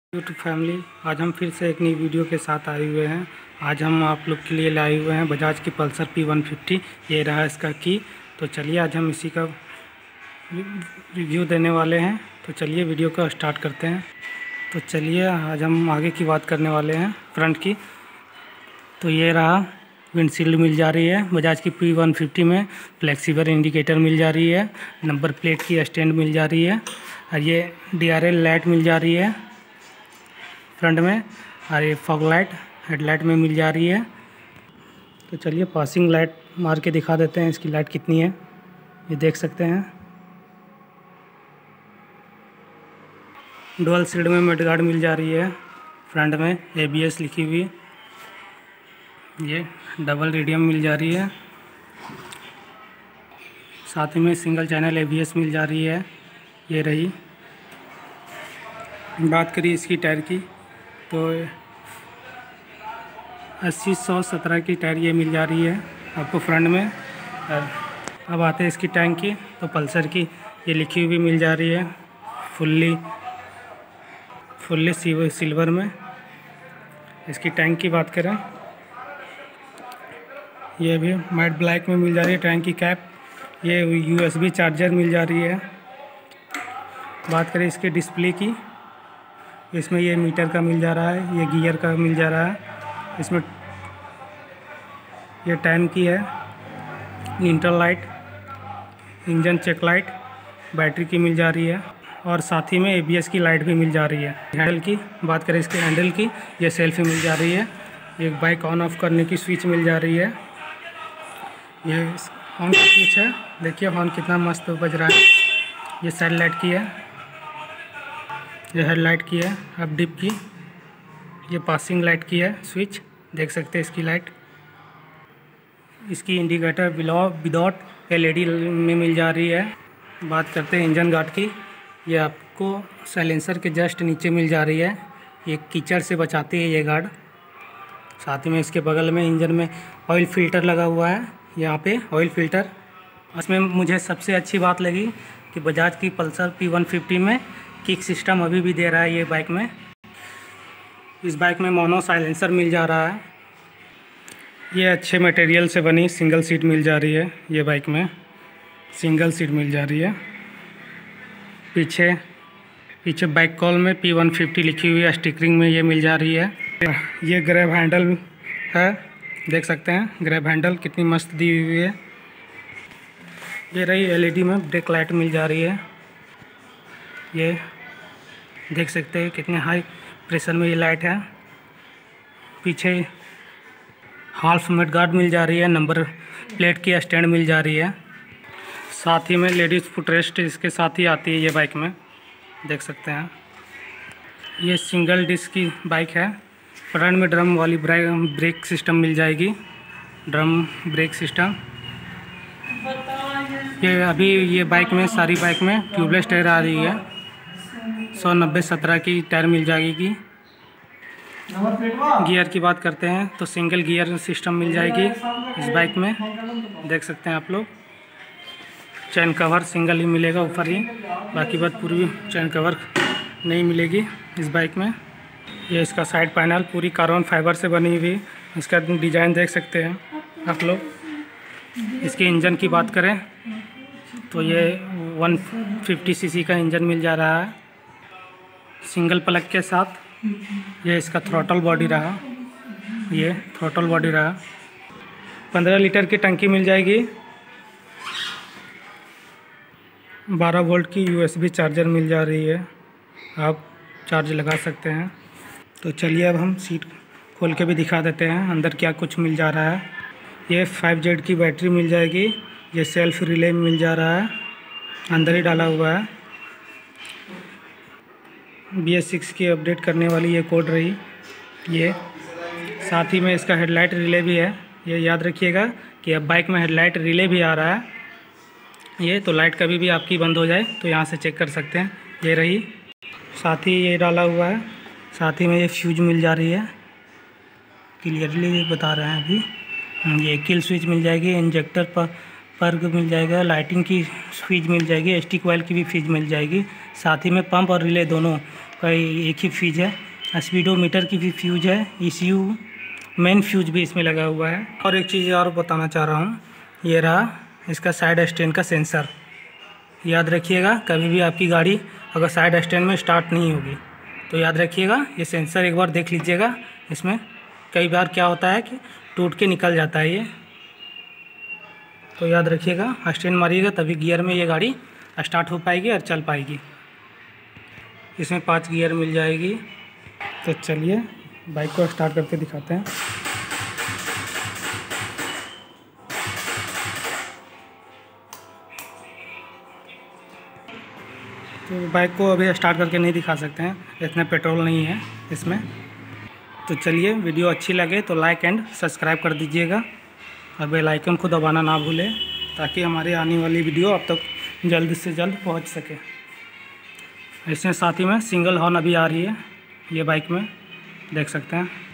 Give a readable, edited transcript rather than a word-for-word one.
YouTube family, आज हम फिर से एक नई वीडियो के साथ आए हुए हैं। आज हम आप लोग के लिए लाए हुए हैं बजाज की पल्सर P150। ये रहा इसका की। तो चलिए आज हम इसी का रिव्यू देने वाले हैं। तो चलिए वीडियो का स्टार्ट करते हैं। तो चलिए आज हम आगे की बात करने वाले हैं, फ्रंट की। तो ये रहा विंडशील्ड मिल जा रही है बजाज की P150 में। फ्लेक्सिबल इंडिकेटर मिल जा रही है, नंबर प्लेट की स्टैंड मिल जा रही है, और ये DRL लाइट मिल जा रही है फ्रंट में, और ये फॉग लाइट हेडलाइट में मिल जा रही है। तो चलिए पासिंग लाइट मार के दिखा देते हैं इसकी लाइट कितनी है। ये देख सकते हैं डुअल सीड में मडगार्ड मिल जा रही है फ्रंट में, ABS लिखी हुई। ये डबल रेडियम मिल जा रही है, साथ ही में सिंगल चैनल ABS मिल जा रही है। ये रही। बात करिए इसकी टायर की, तो 80-100-17 की टायर ये मिल जा रही है आपको फ्रंट में। और अब आते हैं इसकी टैंक की, तो पल्सर की ये लिखी हुई मिल जा रही है फुल्ली सिल्वर में। इसकी टैंक की बात करें, ये भी मैट ब्लैक में मिल जा रही है टैंक की कैप। ये USB चार्जर मिल जा रही है। बात करें इसके डिस्प्ले की, इसमें ये मीटर का मिल जा रहा है, ये गियर का मिल जा रहा है। इसमें ये टाइम की है, inter light, engine check light, battery की मिल जा रही है, और साथ ही में ABS की लाइट भी मिल जा रही है। हैंडल की बात करें इसके हैंडल की, ये सेल्फी मिल जा रही है। एक बाइक ऑन ऑफ करने की स्विच मिल जा रही है। ये ऑन का स्विच है, देखिए हॉर्न कितना मस्त बज रहा है। ये साइड लाइट की है, ये हेडलाइट की है अब डिप की। ये पासिंग लाइट की है स्विच, देख सकते हैं इसकी लाइट। इसकी इंडिकेटर विदाउट LED में मिल जा रही है। बात करते हैं इंजन गार्ड की, ये आपको साइलेंसर के जस्ट नीचे मिल जा रही है। ये कीचड़ से बचाती है ये गार्ड। साथ ही में इसके बगल में इंजन में ऑयल फिल्टर लगा हुआ है, यहाँ पे ऑयल फिल्टर। इसमें मुझे सबसे अच्छी बात लगी कि बजाज की पल्सर P150 में किक सिस्टम अभी भी दे रहा है ये बाइक में। इस बाइक में मोनो साइलेंसर मिल जा रहा है। ये अच्छे मटेरियल से बनी सिंगल सीट मिल जा रही है, ये बाइक में सिंगल सीट मिल जा रही है। पीछे बाइक कॉल में P150 लिखी हुई है, स्टिकरिंग में ये मिल जा रही है। ये ग्रैब हैंडल है, देख सकते हैं ग्रैब हैंडल कितनी मस्त दी हुई है। ये रही LED में ब्रेक लाइट मिल जा रही है। ये देख सकते हैं कितने हाई प्रेशर में ये लाइट है। पीछे हाफ मडगार्ड मिल जा रही है, नंबर प्लेट की स्टैंड मिल जा रही है। साथ ही में लेडीज़ फुटरेस्ट इसके साथ ही आती है ये बाइक में, देख सकते हैं। ये सिंगल डिस्क की बाइक है। फ्रंट में ड्रम वाली ब्रेक सिस्टम मिल जाएगी, ड्रम ब्रेक सिस्टम। ये बाइक में सारी बाइक में ट्यूबलेस टायर आ रही है। 190-17 की टायर मिल जाएगी। गियर की बात करते हैं तो सिंगल गियर सिस्टम मिल जाएगी इस बाइक में, देख सकते हैं आप लोग। चैन कवर सिंगल ही मिलेगा ऊपर ही, बाकी बात पूरी चैन कवर नहीं मिलेगी इस बाइक में। ये इसका साइड पैनल पूरी कार्बन फाइबर से बनी हुई, इसका डिज़ाइन देख सकते हैं आप लोग। इसके इंजन की बात करें तो ये 150 cc का इंजन मिल जा रहा है सिंगल प्लग के साथ। ये इसका थ्रॉटल बॉडी रहा, ये थ्रॉटल बॉडी रहा। 15 लीटर की टंकी मिल जाएगी। 12 वोल्ट की USB चार्जर मिल जा रही है, आप चार्ज लगा सकते हैं। तो चलिए अब हम सीट खोल के भी दिखा देते हैं अंदर क्या कुछ मिल जा रहा है। ये 5Z की बैटरी मिल जाएगी। ये सेल्फ रिले मिल जा रहा है, अंदर ही डाला हुआ है। BS6 की अपडेट करने वाली ये कोड रही। ये साथ ही में इसका हेडलाइट रिले भी है। ये याद रखिएगा कि अब बाइक में हेडलाइट रिले भी आ रहा है। ये तो लाइट कभी भी आपकी बंद हो जाए तो यहाँ से चेक कर सकते हैं। ये रही, साथ ही ये डाला हुआ है। साथ ही में ये फ्यूज मिल जा रही है, क्लियरली बता रहे हैं अभी। ये किल स्विच मिल जाएगी, इंजेक्टर पर मिल जाएगा, लाइटिंग की फ्यूज मिल जाएगी, स्टिक ऑयल की भी फ्यूज मिल जाएगी। साथ ही में पंप और रिले दोनों का एक ही फ्यूज है। स्पीडोमीटर की भी फ्यूज है। ECU मेन फ्यूज भी इसमें लगा हुआ है। और एक चीज़ और बताना चाह रहा हूँ, ये रहा इसका साइड स्टैंड का सेंसर। याद रखिएगा, कभी भी आपकी गाड़ी अगर साइड स्टैंड में स्टार्ट नहीं होगी तो याद रखिएगा ये सेंसर एक बार देख लीजिएगा। इसमें कई बार क्या होता है कि टूट के निकल जाता है ये, तो याद रखिएगा स्टैंड मारिएगा तभी गियर में ये गाड़ी स्टार्ट हो पाएगी और चल पाएगी। इसमें 5 गियर मिल जाएगी। तो चलिए बाइक को स्टार्ट करके दिखाते हैं। तो बाइक को अभी स्टार्ट करके नहीं दिखा सकते हैं, इतना पेट्रोल नहीं है इसमें। तो चलिए, वीडियो अच्छी लगे तो लाइक एंड सब्सक्राइब कर दीजिएगा और बेल आइकन को दबाना ना भूलें ताकि हमारी आने वाली वीडियो अब तक जल्द से जल्द पहुंच सके। इसमें साथ ही में सिंगल हॉर्न अभी आ रही है ये बाइक में, देख सकते हैं।